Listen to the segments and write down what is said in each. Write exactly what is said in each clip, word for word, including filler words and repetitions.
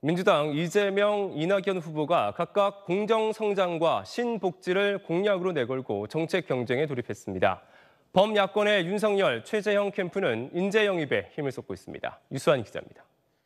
민주당 이재명, 이낙연 후보가 각각 공정성장과 신복지를 공약으로 내걸고 정책 경쟁에 돌입했습니다. 범야권의 윤석열, 최재형 캠프는 인재 영입에 힘을 쏟고 있습니다. 유수환 기자입니다.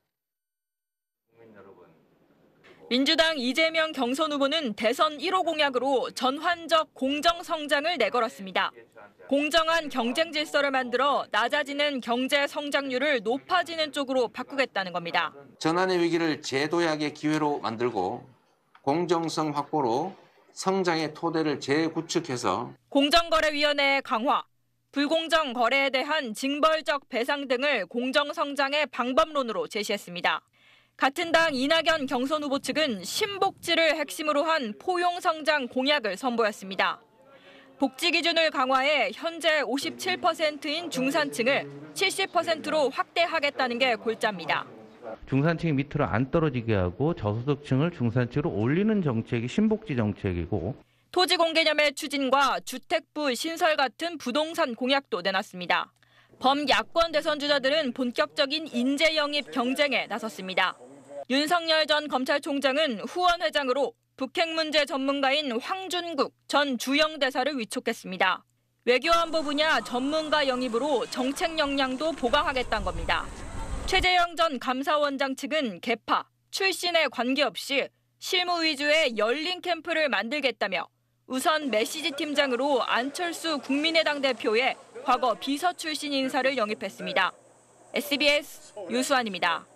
민주당 이재명 경선 후보는 대선 일 호 공약으로 전환적 공정성장을 내걸었습니다. 공정한 경쟁 질서를 만들어 낮아지는 경제 성장률을 높아지는 쪽으로 바꾸겠다는 겁니다. 전환의 위기를 제도약의 기회로 만들고 공정성 확보로 성장의 토대를 재구축해서 공정거래위원회 강화, 불공정 거래에 대한 징벌적 배상 등을 공정성장의 방법론으로 제시했습니다. 같은 당 이낙연 경선 후보 측은 신복지를 핵심으로 한 포용성장 공약을 선보였습니다. 복지 기준을 강화해 현재 오십칠 퍼센트인 중산층을 칠십 퍼센트로 확대하겠다는 게 골자입니다. 중산층이 밑으로 안 떨어지게 하고 저소득층을 중산층으로 올리는 정책이 신복지 정책이고, 토지 공개념의 추진과 주택부 신설 같은 부동산 공약도 내놨습니다. 범야권 대선 주자들은 본격적인 인재 영입 경쟁에 나섰습니다. 윤석열 전 검찰총장은 후원 회장으로 북핵 문제 전문가인 황준국 전 주영대사를 위촉했습니다. 외교안보 분야 전문가 영입으로 정책 역량도 보강하겠다는 겁니다. 최재형 전 감사원장 측은 계파, 출신에 관계없이 실무 위주의 열린 캠프를 만들겠다며 우선 메시지 팀장으로 안철수 국민의당 대표의 과거 비서 출신 인사를 영입했습니다. 에스비에스 유수환입니다.